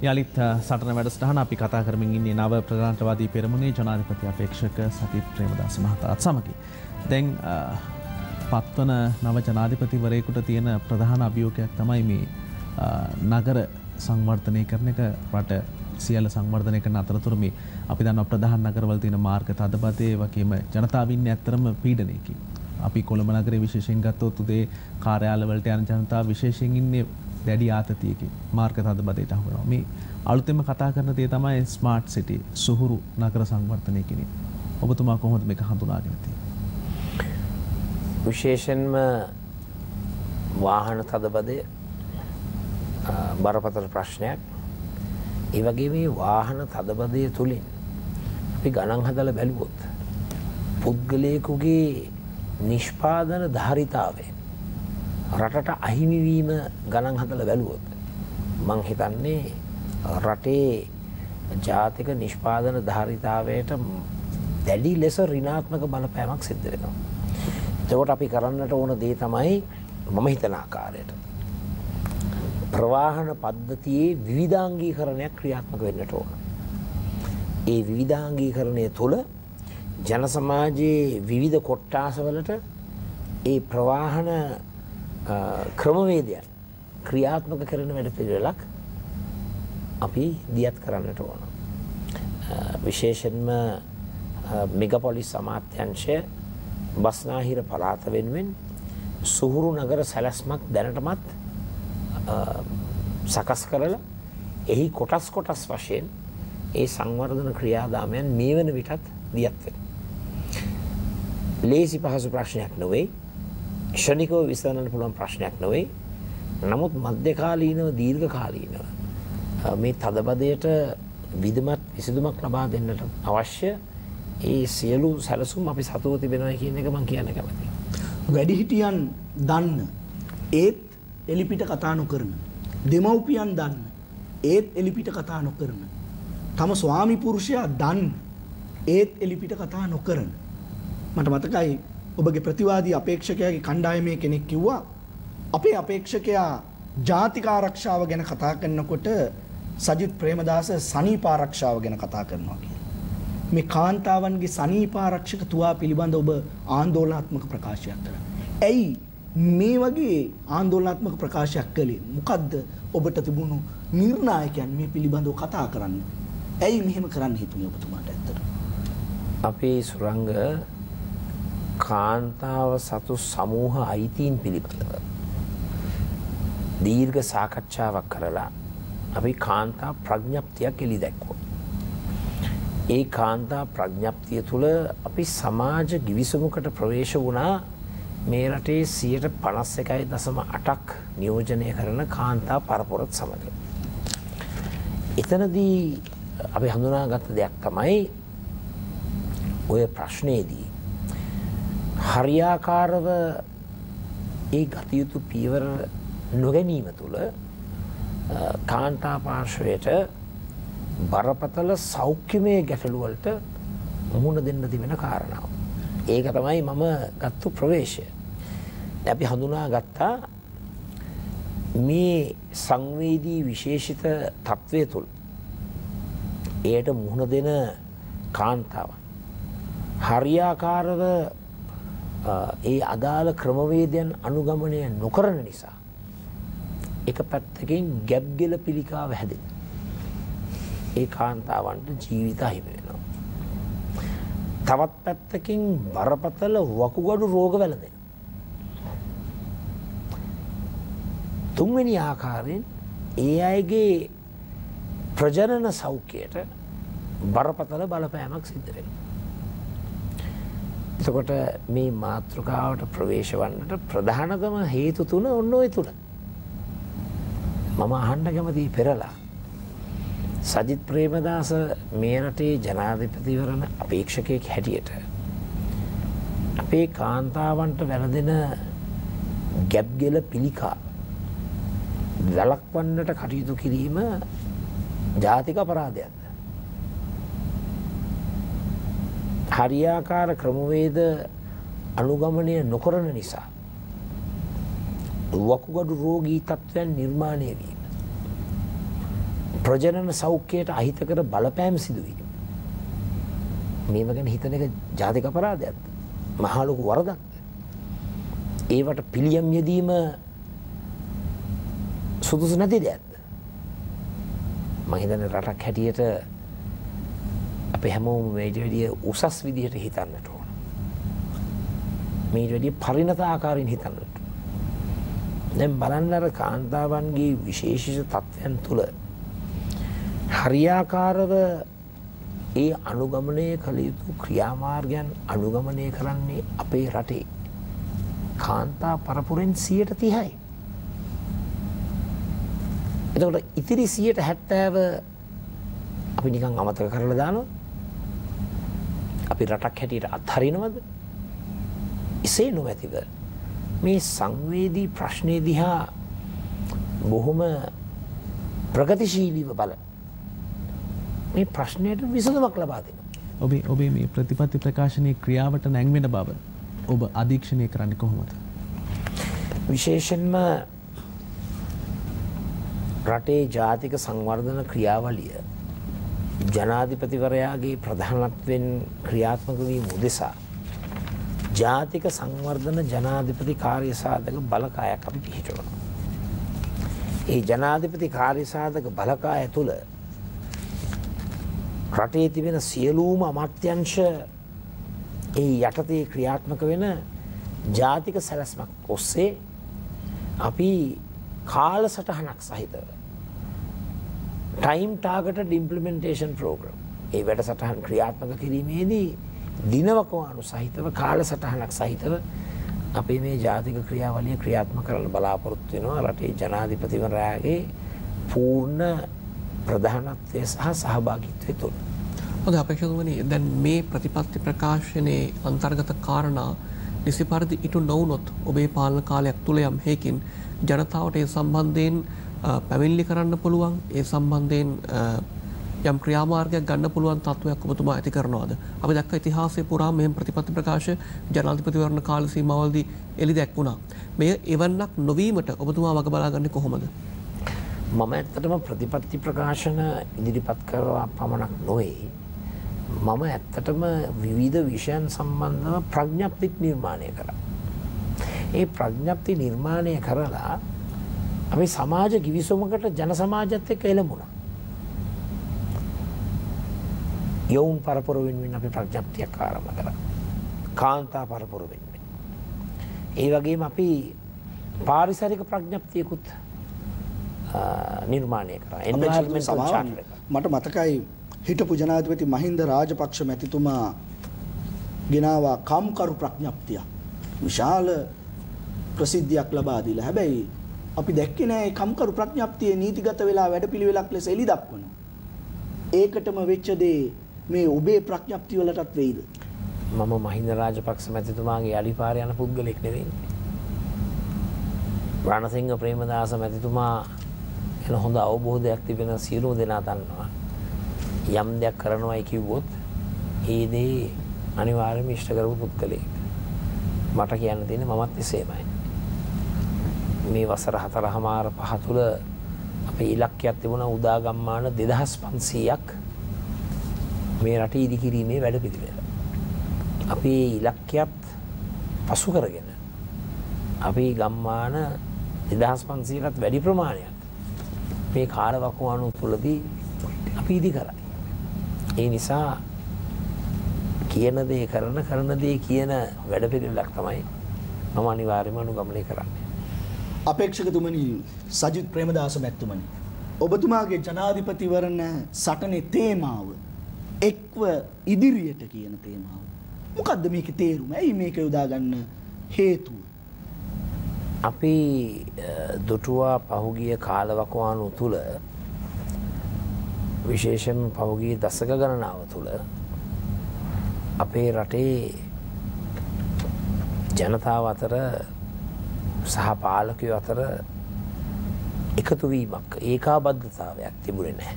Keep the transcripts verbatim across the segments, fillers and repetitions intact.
යලිත් සටන වැඩසටහන අපි කතා කරමින් ඉන්නේ නව ප්‍රජාතන්ත්‍රවාදී පෙරමුණේ ජනාධිපති අපේක්ෂක සජිත් ප්‍රේමදාස මහතාත් සමග. දැන් පත්වන නව ජනාධිපතිවරයෙකුට තියෙන ප්‍රධාන අභියෝගයක් තමයි මේ නගර සංවර්ධනය කරන එක. රට සියල්ල සංවර්ධනය කරන අතරතුර මේ අපි දන්නවා ප්‍රධාන නගරවල තියෙන මාර්ග තදබදේ වගේම ජනතාව ඉන්නේ ඇත්තරම පීඩනයකින්. අපි කොළඹ නගරේ විශේෂයෙන් ගත්තොත් උදේ කාර්යාලවලට යන ජනතාව විශේෂයෙන් ඉන්නේ දැඩි ආතතියකින් මාර්ග තදබදයට අහු වෙනවා. මේ අලුතෙන්ම කතා කරන දේ තමයි ස්මාර්ට් සිටි සුහුරු නගර සංවර්ධනය කිරීම. ඔබතුමා කොහොමද මේක හඳුනාගෙන තියෙන්නේ? විශේෂයෙන්ම වාහන තදබදය බරපතල ප්‍රශ්නයක්. ඒ වගේ මේ වාහන තදබදය තුලින් අපි ගණන් හදලා බැලුවොත් පුද්ගලයෙකුගේ නිෂ්පාදන ධාරිතාවය රටට අහිමිවීම ගණන් හදලා බැලුවොත් මං හිතන්නේ රටේ ජාතික නිෂ්පාදන ධාරිතාවයට දැඩි ලෙස ඍණාත්මක බලපෑමක් සිද්ධ වෙනවා. එතකොට අපි කරන්නට ඕන දේ තමයි මම හිතන ආකාරයට ප්‍රවාහන පද්ධතියේ විවිධාංගීකරණයක් ක්‍රියාත්මක වෙන්නට ඕන. ඒ විවිධාංගීකරණය තුළ ජන සමාජයේ විවිධ කොට්ටාසවලට ඒ ප්‍රවාහන ක්‍රමවේදයන් ක්‍රියාත්මක කරන වැඩපිළිවෙලක් අපි දියත් කරන්නට ඕන. විශේෂයෙන්ම මෙගාපොලිස් අමාත්‍යාංශය බස්නාහිර පළාත වෙනුවෙන් සුහුරු නගර සැලැස්මක් දැනටමත් සකස් කරලා එහි කොටස් කොටස් වශයෙන් ඒ සංවර්ධන ක්‍රියාදාමයන් මේ වන විටත් දියත් වෙනවා. ලේසි පහසු ප්‍රශ්නයක් නොවේ. ක්ෂණිකව විසඳන්න පුළුවන් ප්‍රශ්නයක් නොවේ. නමුත් මධ්‍යකාලීනව දීර්ඝකාලීනව මේ තදබදයට විධමත් විසඳුමක් ලබා දෙන්නට අවශ්‍ය ඒ සියලු සැලසුම් අපි සතුව තිබෙනවා කියන එක මම කියන්න කැමතියි. වැඩිහිටියන් දන්න ඒත් එලිපිට කතා නොකරන, දෙමව්පියන් දන්න ඒත් එලිපිට කතා නොකරන, තම ස්වාමි පුරුෂයා දන්න ඒත් එලිපිට කතා නොකරන. මට මතකයි ඔබගේ ප්‍රතිවාදී අපේක්ෂකයාගේ කණ්ඩායමේ කෙනෙක් කිව්වා අපේ අපේක්ෂකයා ජාතික ආරක්ෂාව ගැන කතා කරනකොට සජිත් ප්‍රේමදාස සනීප ආරක්ෂාව ගැන කතා කරනවා කියලා. මේ කාන්තාවන්ගේ සනීප ආරක්ෂක තුවා පිළිබඳ ඔබ ආందోලනාත්මක ප්‍රකාශයක් කළා. ඇයි මේ වගේ ආందోලනාත්මක ප්‍රකාශයක් කළේ? මොකද්ද ඔබට තිබුණු නිර්ණායකයන් මේ පිළිබඳව කතා කරන්න? ඇයි මෙහෙම කරන්න හිතුනේ ඔබතුමාට ඇත්තට? අපේ සුරංග කාන්තාව සතු සමූහ අයිතීන් පිළිබඳව දීර්ඝ සාකච්ඡාවක් කරලා අපි කාන්තා ප්‍රඥප්තියක් එළි දැක්වුවා. ඒ කාන්තා ප්‍රඥප්තිය තුළ අපි සමාජ ගිවිසුමකට ප්‍රවේශ වුණා මේ රටේ සියයට පනස් එකයි දශම අටක් නියෝජනය කරන කාන්තා පරපුරත් සමග. එතනදී අපි හඳුනාගත්ත දෙයක් තමයි ඔය ප්‍රශ්නයේදී හරියාකාරව ඒ ගතයුතු පියවර නොගැනීම තුළ කාන්තා පාර්ශවයට බරපතල සෞඛ්‍යමය ගැටලුවලට මුහුණ දෙන්න තිබෙන කාරණාව. ඒක තමයි මම ගත්තු ප්‍රවේශය. අපි හඳුනා ගත්තා මේ සංවේදී විශේෂිත තත්ත්වය තුළ එයට මුහුණ දෙන කාන්තාවන් හරියාකාරව ඒ අදාළ ක්‍රමවේදයන් අනුගමනය නොකරන නිසා එක පැත්තකින් ගැබ් ගෙල පිළිකාව හැදෙන. ඒ කාන්තාවන්ට ජීවිත අහිමි වෙනවා. තවත් පැත්තකින් බරපතල වකුගඩු රෝග වැළඳෙන. තුන්වෙනි ආකාරයෙන් ඒ අයගේ ප්‍රජනන සෞඛ්‍යයට බරපතල බලපෑමක් සිද්ධ වෙනවා. එතකොට මේ මාතෘකාවට ප්‍රවේශ වන්නට ප්‍රධානතම හේතු තුන ඔන්න ඔය තුන. මම අහන්න කැමතියි පෙරලා සජිත් ප්‍රේමදාස මේ රටේ ජනාධිපතිවරණ අපේක්ෂකයෙක් හැටියට අපේ කාන්තාවන්ට වැළඳෙන ගැබ්ගෙල පිළිකා වළක්වන්නට කටයුතු කිරීම ජාතික අපරාධයක්ද? හරියාකාර ක්‍රමවේද අනුගමනය නොකරන නිසා වකුගඩු රෝගී තත්ත්වයන් නිර්මාණය වීම ප්‍රජනන සෞඛ්‍යයට අහිතකර බලපෑම් සිදුවීම. මේව ගැන හිතන එක ජාතික අපරාධයක්ද? මහා ලොකු වරදක්ද? ඒවට පිළියම් යෙදීම සුදුසු නැති දෙයක්ද? මම හිතන්නේ රටක් හැටියට අපි හැමෝම මේට වැඩිය උසස් විදිහට හිතන්නට ඕන. මේට වැඩිය පරිණත ආකාරයෙන් හිතන්නට ඕන. දැන් බලන්න අර කාන්තාවන්ගේ විශේෂිත තත්ත්වයන් තුළ හරියාකාරව ඒ අනුගමනය කළ යුතු ක්‍රියාමාර්ගයන් අනුගමනය කරන්නේ අපේ රටේ කාන්තා පරපුරෙන් සියයට තිහයි. එතකොට ඉතිරි සියයට හැත්තෑව අපි නිකන් අමතක කරලා දානවා. අපි රටක් හැටියට අත්හරිනවද? එසේ නොමැතිව මේ සංවේදී ප්‍රශ්නේ දිහා බොහොම ප්‍රගතිශීලීව බලන මේ ප්‍රශ්නයට විසඳුමක් ලබා දෙනවා. ඔබේ ඔබේ මේ ප්‍රතිපත්ති ප්‍රකාශනයේ ක්‍රියාවට නැංවෙන බව ඔබ අධීක්ෂණය කරන්නේ කොහොමද? විශේෂයෙන්ම රටේ ජාතික සංවර්ධන ක්‍රියාවලිය ජනාධිපතිවරයාගේ ප්‍රධානත්වයෙන් ක්‍රියාත්මක වීම උදෙසා ජාතික සංවර්ධන ජනාධිපති කාර්යසාධක බලකායක් අපි පිහිටවනවා. ඒ ජනාධිපති කාර්යසාධක බලකාය තුළ රටේ තිබෙන සියලුම අමාත්‍යංශ ඒ යටතේ ක්‍රියාත්මක වෙන ජාතික සැලැස්මක් ඔස්සේ අපි කාලසටහනක් සහිතව ටයිම් ටාගටඩ් ඉම්ප්ලිමෙන්ටේෂන් ප්‍රෝග්‍රම් ඒ වැඩසටහන් ක්‍රියාත්මක කිරීමේදී දිනවකවානු සහිතව කාලසටහනක් සහිතව අපේ මේ ජාතික ක්‍රියාවලිය ක්‍රියාත්මක කරන්න බලාපොරොත්තු වෙනවා රටේ ජනාධිපතිවරයාගේ පූර්ණ ප්‍රධානත්වය සහ සහභාගීත්වය තුළ. හොඳයි අපේක්ෂකතුමනි, දැන් මේ ප්‍රතිපත්ති ප්‍රකාශනයේ අන්තර්ගත කාරණා නිසි පරිදි ඉටු නොවුනොත් ඔබේ පාලන කාලයක් තුළ යම් හේකින් ජනතාවට ඒ සම්බන්ධයෙන් පැමිණිලි කරන්න පුළුවන්, ඒ සම්බන්ධයෙන් යම් ක්‍රියාමාර්ගයක් ගන්න පුළුවන් තත්ත්වයක් ඔබතුමා ඇති කරනවාද? අපි දැක්ක ඉතිහාසයේ පුරා මෙහෙම ප්‍රතිපත්ති ප්‍රකාශ ජනාධිපතිවරණ කාල සීමාවලදී එළි දැක්වුණා. මෙය එවන්නක් නොවීමට ඔබතුමා වග බලාගන්නේ කොහොමද? මම ඇත්තටම ප්‍රතිපත්ති ප්‍රකාශන ඉදිරිපත් කරවා පමණක් නොවේ. මම ඇත්තටම විවිධ විෂයන් සම්බන්ධව ප්‍රඥප්තිත් නිර්මාණය කරා. ඒ ප්‍රඥප්ති නිර්මාණය කරලා අපි සමාජ ගිවිසුමකට ජන සමාජයත් එක්ක එළඹුණා. යොවුන් පරපුර වෙනුවෙන් අපි ප්‍රඥප්තියක් ආරම්භ කරා. කාන්තා පරපුර වෙනුවෙන්. ඒ වගේම අපි පාරිසරික ප්‍රඥප්තියකුත් නිර්මාණය කරා. එන්වයරන්මන්ටල් චාර්ටර් එක. මට මතකයි හිටපු ජනාධිපති මහින්ද රාජපක්ෂ මැතිතුමා ගෙනාවා කම්කරු ප්‍රඥප්තිය. විශාල ප්‍රසිද්ධියක් ලබා දීලා. හැබැයි අපි දැක්කේ නෑ මේ කම්කරු ප්‍රඥප්තියේ නීතිගත වෙලා වැඩපිළිවෙලක් ලෙස එළි දක්වනවා. ඒකටම වෙච්ච දේ මේ ඔබේ ප්‍රඥප්තිය වලටත් වෙයිද? මම මහින්ද රාජපක්ෂ මැතිතුමාගේ අලිපාර යන පුද්ගලෙක් නෙවෙයි. රණසිංහ ප්‍රේමදාස මැතිතුමා එන හොඳ අවබෝධයක් තිබෙන සියලුම දෙනා දන්නවා. යම් දෙයක් කරනවායි කිව්වොත් ඒ දේ අනිවාර්යයෙන්ම ඉෂ්ට කරපු පුද්ගලෙක්. මට කියන්න තියෙන්නේ මමත් එසේමයි. මේ වසර හතරමාර පහ තුළ අපේ ඉලක්කයක් තිබුණා උදා ගම්මාන දෙදහස් පන්සීයක් මේ රටේ ඉදිකිරීමේ වැඩපිළිවෙල. අපි ඉලක්කයක් පසු කරගෙන අපි ගම්මාන දෙදහස් පන්සීයකට වැඩි ප්‍රමාණයක් මේ කාලවකවානු තුළදී අපි ඉදි කරා. ඒ නිසා කියන දේ කරන කරන දේ කියන වැඩපිළිවෙලක් තමයි මම අනිවාර්යයෙන්ම අනුගමනය කරන්නේ. අපේක්ෂකතුමනි සජිත් ප්‍රේමදාස මැතිතුමනි, ඔබතුමාගේ ජනාධිපතිවරණ සටනේ තේමාව එක්ව ඉදිරියට කියන තේමාව මොකද්ද මේකේ තේරුම? ඇයි මේක යොදා ගන්න හේතුව? අපි දුටුවා පහුගිය කාලවකවානු තුළ විශේෂයෙන් පහුගිය දශක ගණනාව තුළ අපේ රටේ ජනතාව අතර සහ පාලකයෝ අතර එකතු වීමක්, ඒකාබද්ධතාවයක් තිබුණේ නැහැ.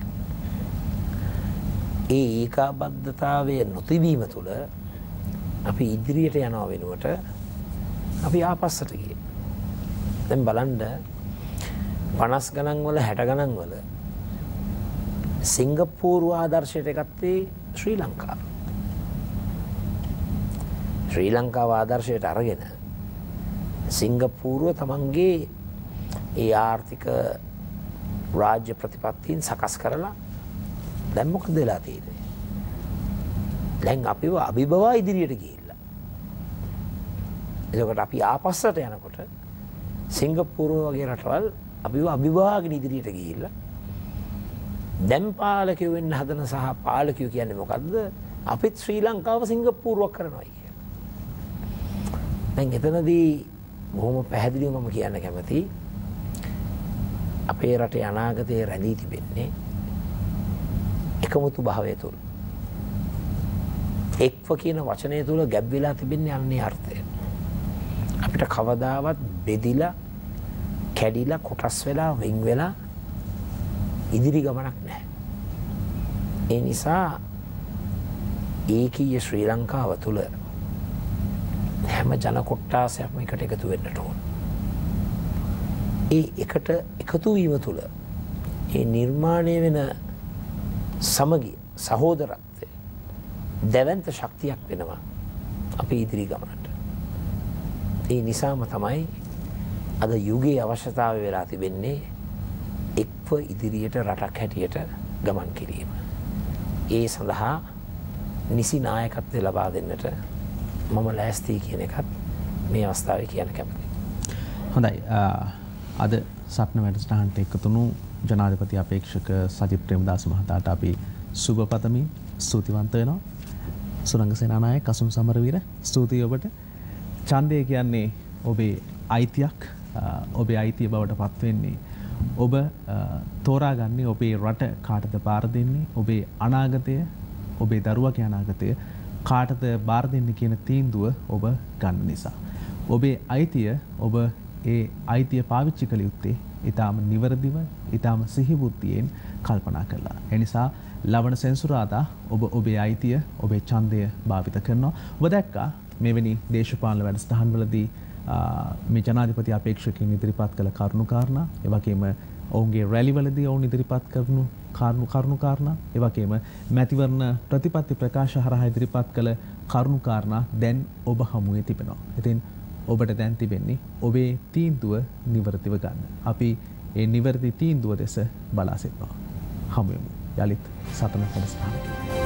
ඒ ඒකාබද්ධතාවය නොතිබීම තුළ අපි ඉදිරියට යනවා වෙනුවට අපි ආපස්සට ගියේ. දැන් බලන්න පනස් ගණන් වල හැට ගණන් වල සිංගප්පූරු ආදර්ශයට ගත්තේ ශ්‍රී ලංකාව. ශ්‍රී ලංකාව ආදර්ශයට අරගෙන සිංගප්පූරුව තමන්ගේ ඒ ආර්ථික රාජ්‍ය ප්‍රතිපත්තීන් සකස් කරලා දැන් මොකද වෙලා තියෙන්නේ? දැන් අපිව අභිබවා ඉදිරියට ගිහිල්ලා. එතකොට අපි ආපස්සට යනකොට සිංගප්පූරුව වගේ රටවල් අපිව අභිබවාගෙන ඉදිරියට ගිහිල්ලා දැන් පාලකයෝ වෙන්න හදන සහ පාලකයෝ කියන්නේ මොකද්ද? අපිත් ශ්‍රී ලංකාව සිංගප්පූරුවක් කරනවා කියන. දැන් එතනදී බොහොම පැහැදිලිව මම කියන්න කැමතියි අපේ රටේ අනාගතයේ රැඳී තිබෙන්නේ එකමුතු භාවය තුළ. එක්ව කියන වචනය තුළ ගැබ් වෙලා තිබෙන්නේ අන්නේ අර්ථය. අපිට කවදාවත් බෙදිලා කැඩිලා කොටස් වෙලා වෙන් වෙලා ඉදිරි ගමනක් නැහැ. ඒ නිසා ඒකීය ශ්‍රී ලංකාව තුළ හැම ජන කොට්ටාසයක්ම එකට එකතු වෙන්නට ඕන. ඒ එකට එකතු වීම තුළ ඒ නිර්මාණය වෙන සමගිය සහෝදරත්වය දැවැන්ත ශක්තියක් වෙනවා අපි ඉදිරි ගමනට. ඒ නිසාම තමයි අද යුගයේ අවශ්‍යතාවය වෙලා තිබෙන්නේ එක්ව ඉදිරියට රටක් හැටියට ගමන් කිරීම. ඒ සඳහා නිසි නායකත්වය ලබා දෙන්නට මම ලෑස්තියි කියන එකත් මේ අවස්ථාවේ කියන්න කැමතියි. හොඳයි. අද සටන වැඩසටහනට එකතුණු ජනාධිපති අපේක්ෂක සජිත් ප්‍රේමදාස මහතාට අපි සුබ පතමින් ස්තුතිවන්ත වෙනවා. සුරංග සේනානායක කසුම් සමරවීර ස්තුතියි ඔබට. ඡන්දය කියන්නේ ඔබේ අයිතියක්. ඔබේ අයිතිය බවට පත් වෙන්නේ ඔබ තෝරාගන්නේ ඔබේ රට කාටද බාර දෙන්නේ, ඔබේ අනාගතය, ඔබේ දරුවගේ අනාගතය කාටද බාර දෙන්නේ කියන තීන්දුව ඔබ ගන්න නිසා. ඔබේ අයිතිය ඔබ ඒ අයිතිය පාවිච්චි කළ යුත්තේ ඊටාම නිවැරදිව, ඊටාම සිහිබුද්ධියෙන් කල්පනා කළා. ඒ නිසා ලබන සෙන්සුරාදා ඔබ ඔබේ අයිතිය, ඔබේ ඡන්දය භාවිත කරනවා. ඔබ දැක්කා මෙවැනි දේශපාලන වැඩසටහන්වලදී මේ ජනාධිපති අපේක්ෂකයින් ඉදිරිපත් කළ කරුණු කාරණා, ඒ වගේම ඔවුන්ගේ රැලිවලදී ඔවුන් ඉදිරිපත් කරනු කරුණු කරුණු කාරණා, ඒ වගේම මැතිවරණ ප්‍රතිපත්ති ප්‍රකාශ හරහා ඉදිරිපත් කළ කරුණු කාරණා දැන් ඔබ හමුවේ තිබෙනවා. ඉතින් ඔබට දැන් තිබෙන්නේ ඔබේ තීන්දුව නිවැරදිව ගන්න. අපි ඒ නිවැරදි තීන්දුව දෙස බලා සිටිනවා. හමු වෙමු යලිත් සතන වැඩසටහනක.